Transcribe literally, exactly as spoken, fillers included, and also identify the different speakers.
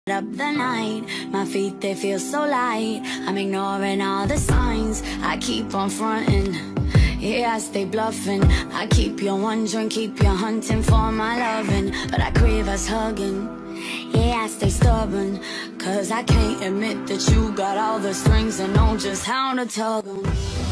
Speaker 1: up the night. My feet, they feel so light. I'm ignoring all the signs. I keep on fronting. Yeah, I stay bluffing. I keep you wondering, keep you hunting for my loving, but I crave us hugging. Yeah, I stay stubborn, cause I can't admit that you got all the strings and know just how to tug 'em.